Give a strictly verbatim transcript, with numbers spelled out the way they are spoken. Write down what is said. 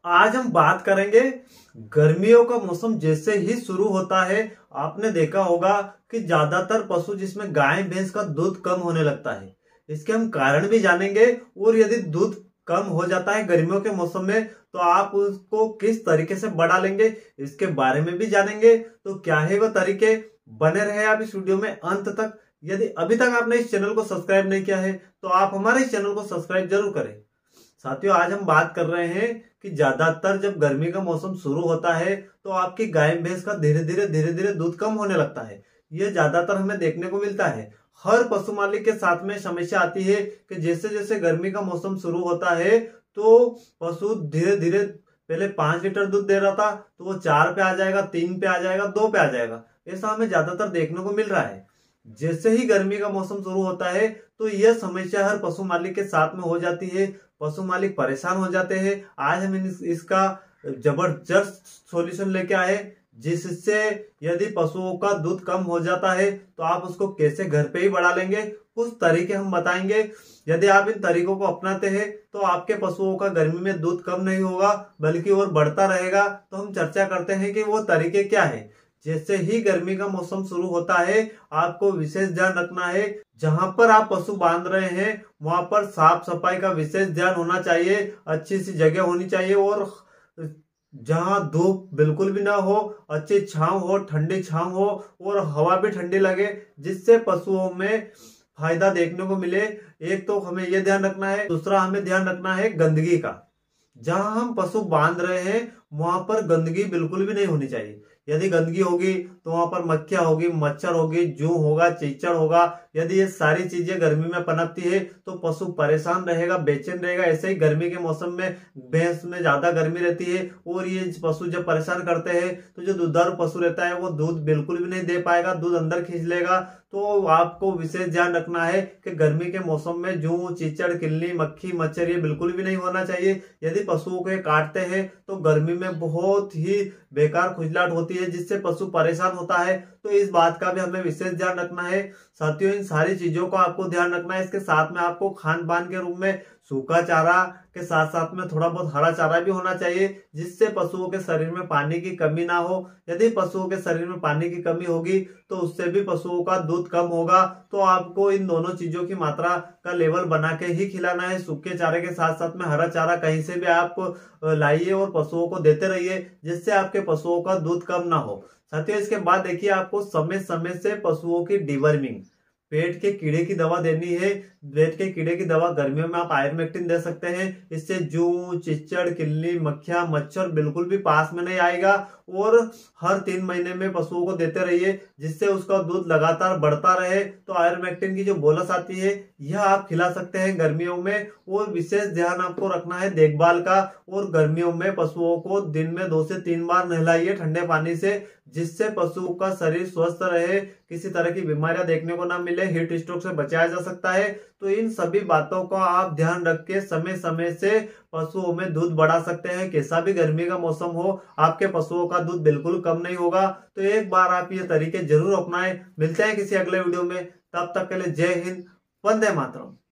आज हम बात करेंगे गर्मियों का मौसम जैसे ही शुरू होता है। आपने देखा होगा कि ज्यादातर पशु जिसमें गाय भैंस का दूध कम होने लगता है। इसके हम कारण भी जानेंगे और यदि दूध कम हो जाता है गर्मियों के मौसम में तो आप उसको किस तरीके से बढ़ा लेंगे इसके बारे में भी जानेंगे। तो क्या है वो तरीके, बने रहे आप इस वीडियो में अंत तक। यदि अभी तक आपने इस चैनल को सब्सक्राइब नहीं किया है तो आप हमारे इस चैनल को सब्सक्राइब जरूर करें। साथियों, आज हम बात कर रहे हैं कि ज्यादातर जब गर्मी का मौसम शुरू होता है तो आपकी गाय भैंस का धीरे धीरे धीरे धीरे दूध कम होने लगता है। ये ज्यादातर हमें देखने को मिलता है। हर पशु मालिक के साथ में समस्या आती है कि जैसे जैसे गर्मी का मौसम शुरू होता है तो पशु धीरे धीरे पहले पांच लीटर दूध दे रहा था तो वो चार पे आ जाएगा, तीन पे आ जाएगा, दो पे आ जाएगा। ऐसा हमें ज्यादातर देखने को मिल रहा है। जैसे ही गर्मी का मौसम शुरू होता है तो यह समस्या हर पशु मालिक के साथ में हो जाती है। पशु मालिक परेशान हो जाते हैं। आज हम इस, इसका जबरदस्त सॉल्यूशन लेके आए जिससे यदि पशुओं का दूध कम हो जाता है तो आप उसको कैसे घर पे ही बढ़ा लेंगे, कुछ तरीके हम बताएंगे। यदि आप इन तरीकों को अपनाते हैं तो आपके पशुओं का गर्मी में दूध कम नहीं होगा बल्कि और बढ़ता रहेगा। तो हम चर्चा करते हैं कि वो तरीके क्या है। जैसे ही गर्मी का मौसम शुरू होता है आपको विशेष ध्यान रखना है। जहां पर आप पशु बांध रहे हैं वहां पर साफ सफाई का विशेष ध्यान होना चाहिए। अच्छी सी जगह होनी चाहिए और जहां धूप बिल्कुल भी ना हो, अच्छी छांव हो, ठंडी छांव हो और हवा भी ठंडी लगे जिससे पशुओं में फायदा देखने को मिले। एक तो हमें यह ध्यान रखना है। दूसरा हमें ध्यान रखना है गंदगी का। जहां हम पशु बांध रहे हैं वहां पर गंदगी बिल्कुल भी नहीं होनी चाहिए। यदि गंदगी होगी तो वहां पर मक्खियां होगी, मच्छर होगी, जू होगा, चीचड़ होगा। यदि ये सारी चीजें गर्मी में पनपती है तो पशु परेशान रहेगा, बेचैन रहेगा। ऐसे ही गर्मी के मौसम में भैंस में ज्यादा गर्मी रहती है और ये पशु जब परेशान करते हैं तो जो दुधारू पशु रहता है वो दूध बिल्कुल भी नहीं दे पाएगा, दूध अंदर खींच लेगा। तो आपको विशेष ध्यान रखना है कि गर्मी के मौसम में जू, चीचड़, किल्ली, मक्खी, मच्छर ये बिल्कुल भी नहीं होना चाहिए। यदि पशुओं को काटते हैं तो गर्मी में बहुत ही बेकार खुजलाहट होती है जिससे पशु परेशान होता है। तो इस बात का भी हमें विशेष ध्यान रखना है। साथियों, इन सारी चीजों का आपको ध्यान रखना है। इसके साथ में आपको खान पान के रूप में सूखा चारा के साथ साथ में थोड़ा बहुत हरा चारा भी होना चाहिए जिससे पशुओं के शरीर में पानी की कमी ना हो। यदि पशुओं के शरीर में पानी की कमी होगी तो उससे भी पशुओं का दूध कम होगा। तो आपको इन दोनों चीजों की मात्रा का लेवल बना के ही खिलाना है। सूखे चारे के साथ साथ में हरा चारा कहीं से भी आप लाइए और पशुओं को देते रहिए जिससे आपके पशुओं का दूध कम ना हो। साथियों, इसके बाद देखिए आपको समय समय से पशुओं की डिवर्मिंग, पेट के कीड़े की दवा देनी है। पेट के कीड़े की दवा गर्मियों में आप आयरमेक्टिन दे सकते हैं। इससे जू, चिच्चड़, किल्ली, मक्खियां, मच्छर बिल्कुल भी पास में नहीं आएगा। और हर तीन महीने में पशुओं को देते रहिए जिससे उसका दूध लगातार बढ़ता रहे। तो आयरमेक्टिन की जो बोलस आती है यह आप खिला सकते हैं गर्मियों में। और विशेष ध्यान आपको रखना है देखभाल का। और गर्मियों में पशुओं को दिन में दो से तीन बार नहलाइए ठंडे पानी से जिससे पशुओं का शरीर स्वस्थ रहे, किसी तरह की बीमारियां देखने को ना मिले, हीट स्ट्रोक से बचाया जा सकता है। तो इन सभी बातों का आप ध्यान रख के समय समय से पशुओं में दूध बढ़ा सकते हैं। कैसा भी गर्मी का मौसम हो आपके पशुओं का दूध बिल्कुल कम नहीं होगा। तो एक बार आप ये तरीके जरूर अपनाएं। मिलते हैं किसी अगले वीडियो में, तब तक के लिए जय हिंद, वंदे मातरम।